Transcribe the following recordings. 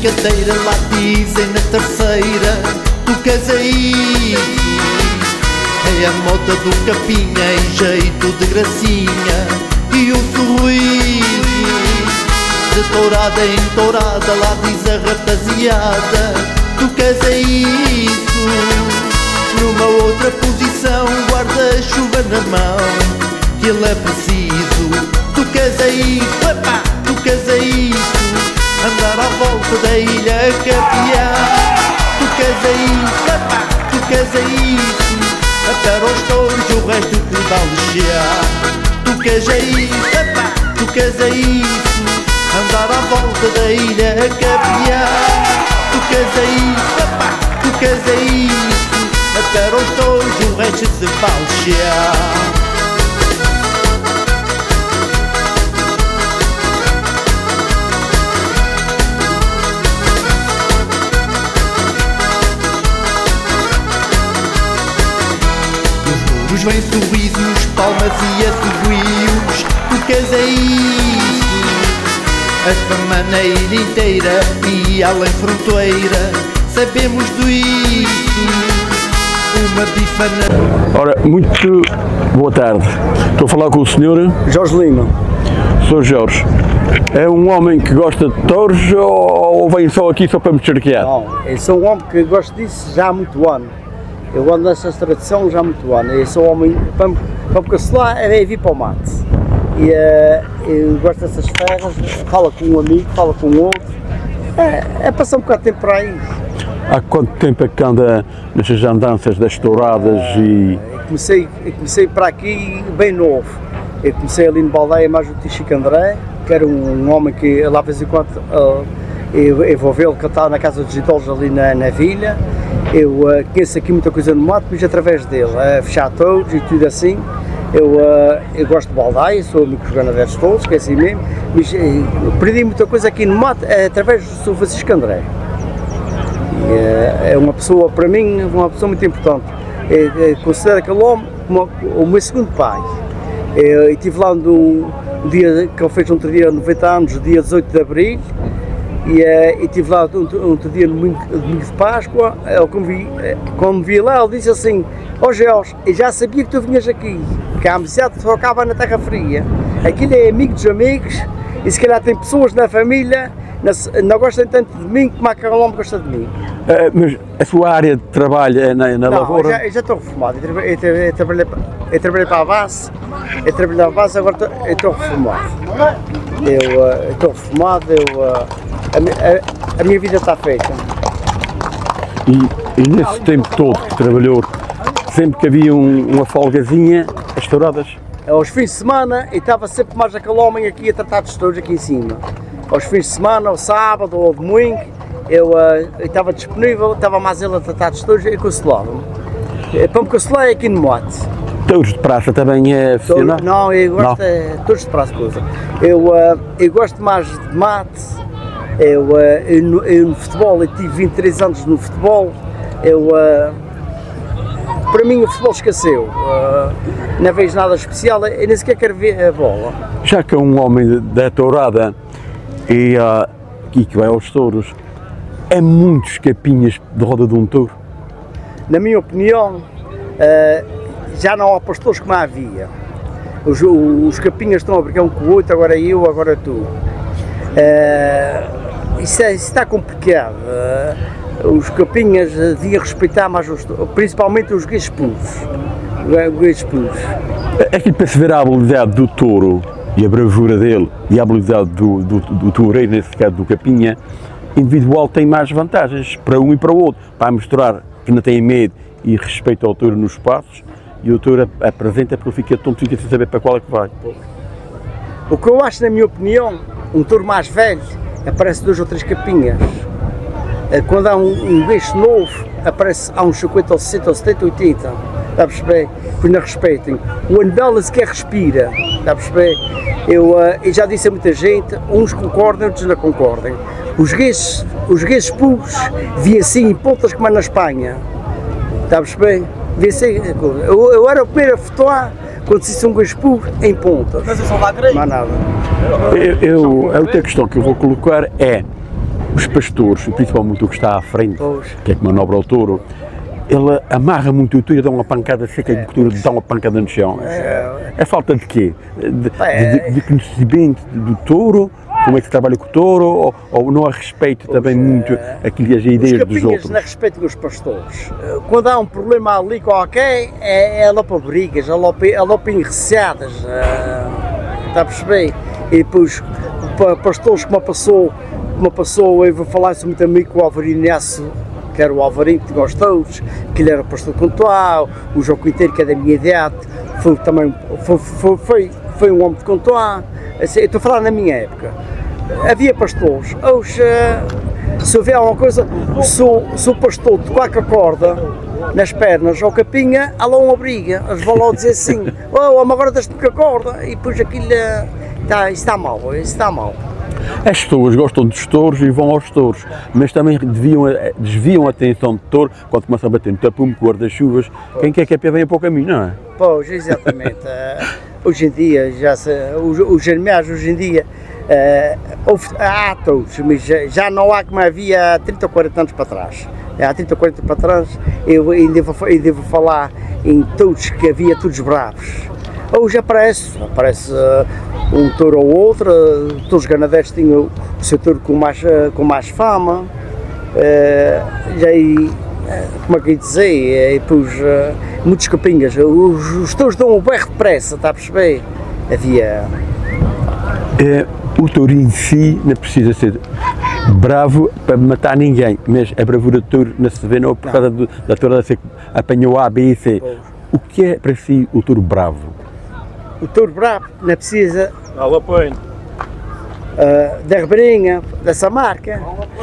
brincadeira, lá dizem na terceira, tu queres é isso. É a moda do capinha e jeito de gracinha e um sorriso. De tourada em tourada, lá diz a rapaziada, tu queres é isso. Numa outra posição, guarda-chuva na mão, que ele é preciso. Tu queres é isso, epá, tu queres é isso. Andar à volta da ilha campeã. Tu queres é isso, epá, tu queres é isso. Até aos touros o resto que dá lixear. Tu queres é isso, epá, tu queres é isso. Andar à volta da ilha campeã. Tu queres é isso, epá, tu queres é isso. Até aos touros o resto se vai lixear. Os vêm sorrisos, palmas e assobios, tu queres é isso. A semana inteira e além fronteira, sabemos disso. Uma bifana. Ora, muito boa tarde. Estou a falar com o senhor Jorge Lima. Sr. Jorge, é um homem que gosta de touros ou vem só aqui só para me charquear? Não, eu sou um homem que gosta disso já há muito ano. Eu ando nessa tradição já há muito ano. Eu sou um homem, para me cancelar é vir para o mate. E eu gosto dessas ferras, fala com um amigo, fala com outro. É passar um bocado de tempo para aí. Há quanto tempo é que anda nessas andanças das touradas e... Eu comecei para aqui bem novo. Eu comecei ali no Baldeia, mais o tio Chico André, que era um homem que lá de vez em quando eu vou vê-lo cantar na Casa dos Idolos ali na vila. Eu conheço aqui muita coisa no mato, mas através dele, fechar touros e tudo assim. Eu gosto de Baldeia, sou amigo dos ganadeiros todos, que é assim mesmo, mas perdi muita coisa aqui no mato através do Sr. Francisco André. É uma pessoa, para mim, uma pessoa muito importante. Considero aquele homem como o meu segundo pai. Eu estive lá no dia que ele fez outro dia 90 anos, dia 18 de Abril, e estive lá outro dia no domingo de Páscoa. Quando me vi lá, ele disse assim: ó Jorge, eu já sabia que tu vinhas aqui, que a amizade trocava na Terra Fria. Aquilo é amigo dos amigos, e se calhar tem pessoas na família não gostam tanto de mim como aquele homem gosta de mim. Mas a sua área de trabalho é na lavoura? Eu já estou reformado. Eu trabalhei para a base, agora estou reformado. Eu estou reformado, a minha vida está feita. E nesse tempo todo que trabalhou, sempre que havia uma folgazinha, as touradas? Aos fins de semana, eu estava sempre mais aquele homem aqui a tratar dos touros aqui em cima. Aos fins de semana, ao sábado ou ao domingo, eu estava disponível, estava mais ele a tratar dos touros e cancelava-me. Para me cancelar é aqui no mate. Touros de praça também é aficionado? Não, eu gosto de touros de praça, coisa. Eu gosto mais de mate. Eu no futebol, eu tive 23 anos no futebol. Para mim o futebol esqueceu. Não vejo nada especial, eu nem sequer quero ver a bola. Já que é um homem da tourada e que vai aos touros, é muitos capinhas de roda de um touro? Na minha opinião, já não há pastores como havia. Os capinhas estão a brigar um com o outro, agora eu, agora tu. Isso está complicado. Os capinhas deviam respeitar mais, principalmente os gays puros. Aqui para se ver a habilidade do touro e a bravura dele e a habilidade do toureiro, nesse caso do capinha, individual tem mais vantagens para um e para o outro, para mostrar que não tem medo e respeito ao touro nos passos, e o touro apresenta porque ele fica tonto, fica sem saber para qual é que vai. O que eu acho, na minha opinião, um touro mais velho, aparece 2 ou 3 capinhas. Quando há um beijo novo, aparece há uns 50 ou 60 ou 70 ou 80, está a perceber? Pois não respeitem. O animal sequer respira, está a perceber? Eu já disse a muita gente, uns concordam, outros não concordam. Os gays puros vi assim em pontas como é na Espanha, está a perceber? Vi assim, eu era o primeiro a fotoar quando se disse um gays puro em pontas. Mas eu sou lagreiro. Não há nada. A outra questão que eu vou colocar é, os pastores, principalmente o que está à frente, Pois. que é que manobra o touro, ele amarra muito o touro e dá uma pancada seca e o touro dá uma pancada no chão. É falta de quê? De conhecimento do touro? Como é que se trabalha com o touro? Ou não há respeito também muito aquilo, as ideias dos outros? Não respeitam os pastores. Quando há um problema ali qualquer, é lá para brigas, é lá para enreceadas. Está a perceber? E depois, pastores como passou, eu vou falar isso muito amigo com o Alvarinho Nesso, que era o Alvarinho que tinha os touros, que ele era pastor de Contoá, o João Quinteiro, que é da minha idade, foi um homem de Contoá. Assim, eu estou a falar na minha época. Havia pastores. Hoje, se houver alguma coisa, se o pastor tocar com a corda nas pernas ou capinha, há lá uma briga. Eles vão lá dizer assim: oh, agora deixa-me com a corda, e depois aquilo isso está mal. As pessoas gostam dos touros e vão aos touros, mas também desviam a atenção do touro quando começam a bater no tapume, com guarda-chuvas. Quem quer que a pé venha para o caminho, não é? Pois, exatamente. Hoje em dia, os animais, hoje em dia, há touros, mas já não há como havia há 30 ou 40 anos para trás. Há 30 ou 40 para trás, eu ainda vou falar em touros que havia touros bravos. Hoje aparece um touro ou outro, todos os ganadeiros tinham o seu touro com mais fama, como é que eu ia dizer, e depois muitos capinhas, os touros dão um berro depressa, está a perceber? Havia... O touro em si não precisa ser bravo para matar ninguém, mas a bravura do touro não se vê não por causa da toura que apanhou A, B e C. O que é para si o touro bravo? O touro bravo não precisa apoio da Ribeirinha, dessa marca.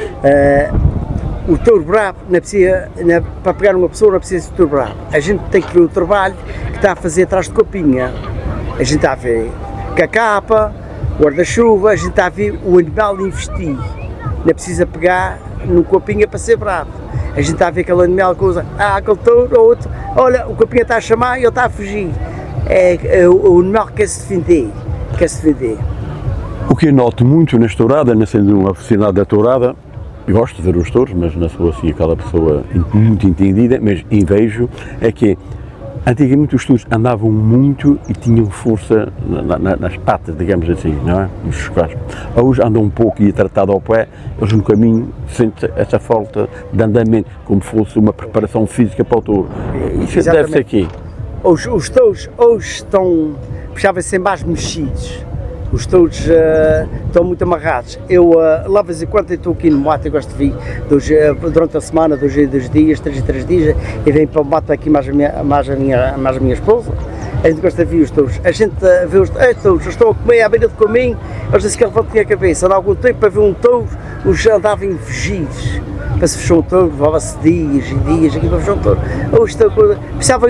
O touro bravo não precisa, para pegar uma pessoa não precisa de touro bravo. A gente tem que ver o trabalho que está a fazer atrás de copinha. A gente está a ver com a capa, guarda-chuva, a gente está a ver o animal investir. Não precisa pegar no copinha para ser bravo. A gente está a ver aquele animal que usa, aquele touro ou outro, olha, o copinha está a chamar e ele está a fugir. O animal quer se defender. O que eu noto muito na tourada, não sendo um aficionado da tourada, gosto de ver os touros, mas não sou assim aquela pessoa muito entendida, mas vejo, é que antigamente os touros andavam muito e tinham força nas patas, digamos assim, não é? Nos chocalhos. Hoje andam um pouco e tratado ao pé, eles no caminho sentem essa falta de andamento, como fosse uma preparação física para o touro. Isso Exatamente. deve ser aqui. Os touros hoje estão, puxava ser mais mexidos. Os touros estão muito amarrados. Eu, lá de vez em quando, estou aqui no mato, eu gosto de vir durante a semana, 2 dias, 3 dias, e venho para o mato aqui mais a minha esposa. A gente gosta de ver os touros. A gente vê os touros, estão a comer à beira do caminho, eles dizem que levantam a cabeça. Há algum tempo, para ver um touro, os andavam em fugidos. Para se fechar um touro, levava-se dias e dias aqui para fechar um touro. Hoje estão precisavam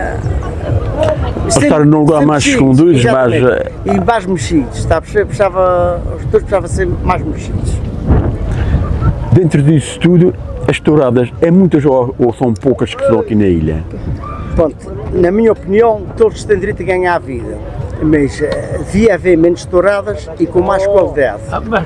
estar num lugar mais escondido, e mais mexidos, está a perceber? Os touros precisavam ser mais mexidos. Dentro disso tudo, as touradas, é muitas ou são poucas que se dão aqui na ilha? Pronto, na minha opinião, todos têm direito a ganhar a vida, mas devia haver menos touradas e com mais qualidade.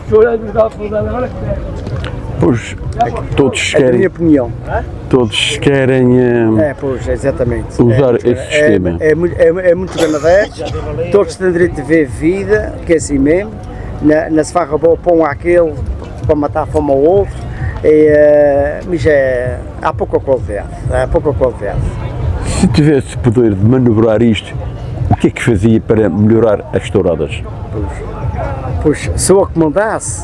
Pois, todos É a minha querem, opinião. todos querem Pois, exatamente. usar esse sistema. É muito ganadeiro, todos têm direito de ver vida, que é assim mesmo. Na se farra boa põe aquele para matar a fome ao outro, mas há pouca qualidade. Se tivesse poder de manobrar isto, o que é que fazia para melhorar as touradas? Pois, se eu a comandasse,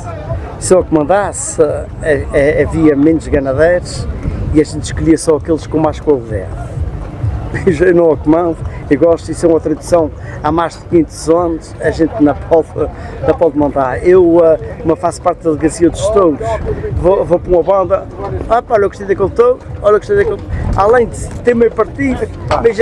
havia menos ganadeiros e a gente escolhia só aqueles com mais qualidade. Eu não a comando, eu gosto, isso é uma tradição há mais de 500 anos, a gente não pode mandar. Eu faço parte da delegacia dos touros, vou para uma banda, olha, eu gostei daquele touro, além de ter meio partido, mas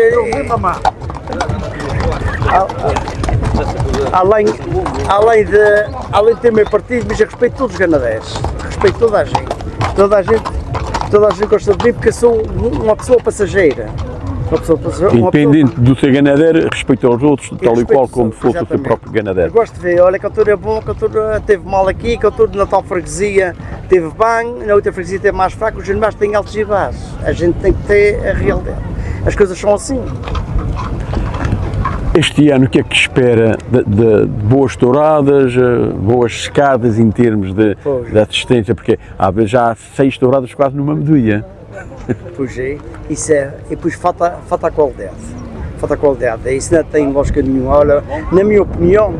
além de ter meio partido, mas eu respeito todos os ganadeiros, respeito toda a gente gosta de mim porque eu sou uma pessoa passageira. Independente do ser ganadeiro, respeita aos outros, tal e qual como fosse o seu próprio Eu ganadeiro. gosto de ver, olha que a altura é bom, que a altura teve mal aqui, que a altura na tal freguesia teve bem, na outra freguesia teve mais fraco, os animais têm altos e baixos. A gente tem que ter a realidade. As coisas são assim. Este ano o que é que espera de boas touradas, boas escadas em termos de assistência? Porque há vezes já há 6 touradas quase numa meduia. Pois é, isso é, e depois falta a qualidade. Falta a qualidade, isso não tem lógica nenhuma. Olha, na minha opinião,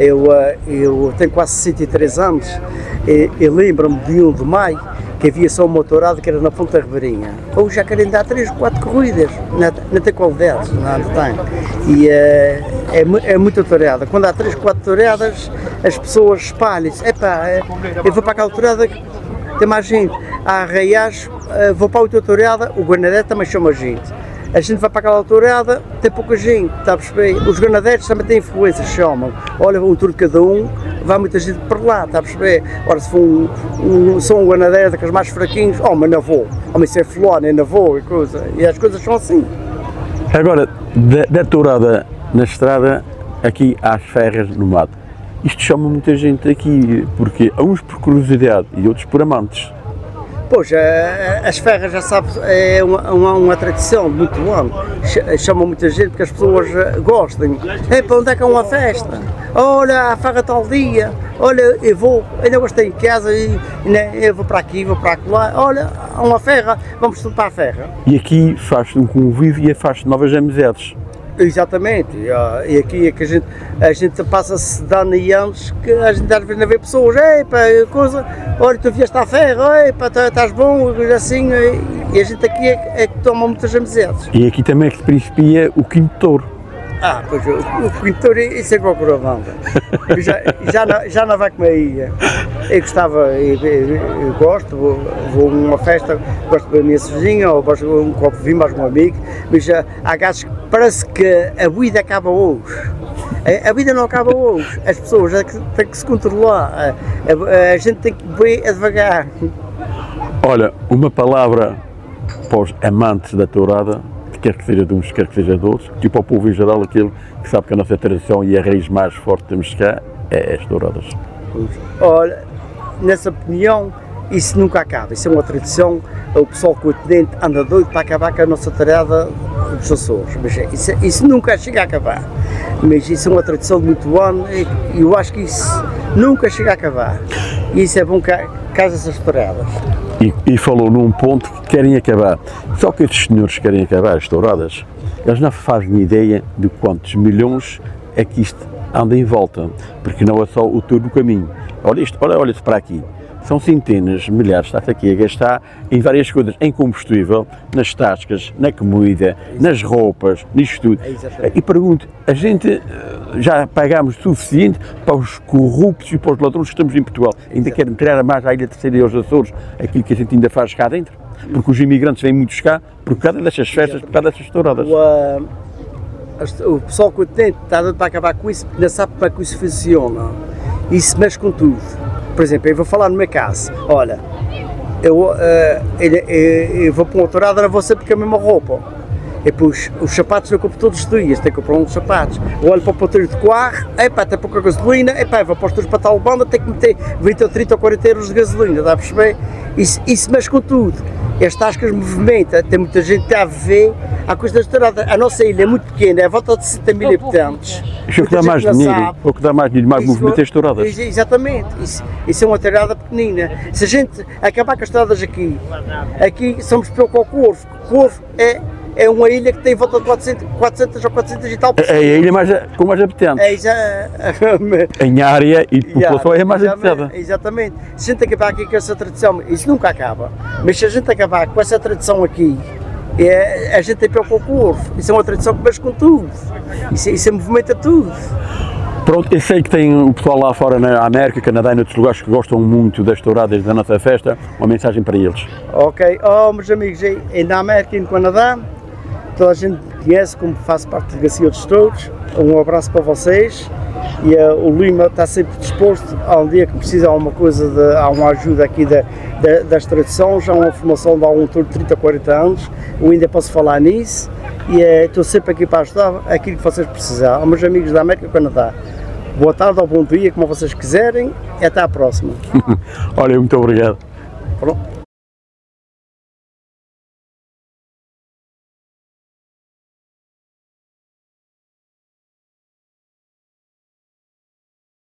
eu tenho quase 63 anos, e lembro-me de 1 de maio, que havia só uma tourada que era na Ponta Ribeirinha. Hoje já querem dar 3 ou 4 corridas, não tem qualidade, não tem. E é muita tourada. Quando há 3 ou 4 touradas, as pessoas espalham-se. Eu vou para aquela tourada, tem mais gente. Há arraiais, vou para a outra tourada, o Guanadé também chama gente. A gente vai para aquela tourada, tem pouca gente, está a perceber? Os ganadeiros também têm influência, chamam. Olha, um tour de cada um, vai muita gente para lá, está a perceber? Ora, se for são um ganadeiro daqueles mais fraquinhos, mas não vou. Mas se é fulano, não vou e coisa. E as coisas são assim. Agora, da tourada na estrada, aqui às ferras no mato. Isto chama muita gente aqui, porque uns por curiosidade e outros por amantes. Pois, as ferras, já sabes, é uma tradição de muito ano. Chama muita gente porque as pessoas gostam. Para onde é que é uma festa? Olha, a ferra tal dia. Olha, eu vou, ainda gostei em casa e eu vou para aqui, vou para lá. Olha, há uma ferra, vamos tudo para a ferra. E aqui faz-se um convívio e faz-se novas amizades. Exatamente, e aqui é que a gente passa-se de ano e anos que a gente às vezes não vê pessoas, coisa, olha, tu vieste à ferra, estás bom, assim, e a gente aqui é que toma muitas amizades. E aqui também é que se principia o Quinto Touro. Pois o pintor, isso é qualquer banda. Já não vai comer aí. Eu gostava, eu gosto, vou a uma festa, gosto de beber a minha cervejinha, ou gosto de um copo de vinho, mais um amigo, mas há gajos que parece que a vida acaba hoje. A vida não acaba hoje, as pessoas têm que se controlar, a gente tem que beber devagar. Olha, uma palavra para os amantes da tourada, quer que seja de uns, quer que seja de outros, tipo ao povo em geral, aquele que sabe que a nossa tradição e a raiz mais forte que temos cá é as touradas. Olha, nessa opinião, isso nunca acaba, isso é uma tradição, o pessoal continente anda doido para acabar com a nossa tourada dos Açores, mas isso nunca chega a acabar, mas isso é uma tradição de muito ano e eu acho que isso nunca chega a acabar, e isso é bom que haja essas touradas. E falou num ponto que querem acabar. Só que estes senhores que querem acabar as touradas, eles não fazem ideia de quantos milhões é que isto anda em volta, porque não é só o tour do caminho. Olha-se para aqui, são centenas, milhares, está-se aqui a gastar em várias coisas, em combustível, nas tascas, na comida, nas roupas, nisto tudo. E pergunto, a gente já pagámos o suficiente para os corruptos e para os ladrões que estamos em Portugal? Ainda querem tirar mais à Ilha Terceira e aos Açores aquilo que a gente ainda faz cá dentro? Porque os imigrantes vêm muitos cá por causa destas festas, por causa destas touradas. O pessoal continente está dando para acabar com isso, porque não sabe como é que isso funciona. Isso mexe com tudo. Por exemplo, eu vou falar no meu caso, olha, eu vou para uma tourada, não vou sempre com a mesma roupa. E depois, os sapatos eu compro todos os dias, tenho que comprar uns sapatos. Eu olho para o ponteiro de carro, tem pouca gasolina, vou para os tours para tal banda, tenho que meter 20 ou 30 ou 40 euros de gasolina, dá a perceber? Isso mexe com tudo. As tascas movimentam, tem muita gente que está a viver, há coisas das touradas. A nossa ilha é muito pequena, é a volta de 60 mil habitantes. Isso é o que dá mais dinheiro, o que dá mais dinheiro, mais movimento é as touradas. Exatamente, isso é uma tourada pequenina. Se a gente acabar com as touradas aqui somos pior que o Corvo. O Corvo é uma ilha que tem volta de 400 ou 400 e tal pessoas. É a ilha com mais habitantes. Em área e população é mais habitada. Exatamente. Se a gente acabar aqui com essa tradição, isso nunca acaba. Mas se a gente acabar com essa tradição aqui, a gente tem pior que o Corvo. Isso é uma tradição que mexe com tudo. Isso movimenta tudo. Pronto, eu sei que tem o pessoal lá fora na América, Canadá e noutros lugares que gostam muito das touradas da nossa festa, uma mensagem para eles. Ok, meus amigos, na América e no Canadá, toda a gente conhece como faço parte da Delegacia dos Touros, um abraço para vocês e o Lima está sempre disposto a um dia que precisa de alguma coisa, há uma ajuda aqui das tradições, há uma formação de há um tour de 30, 40 anos, eu ainda posso falar nisso e estou sempre aqui para ajudar aquilo que vocês precisarem. Aos meus amigos da América e Canadá, boa tarde ou bom dia, como vocês quiserem, e até à próxima. Olha, muito obrigado. Pronto.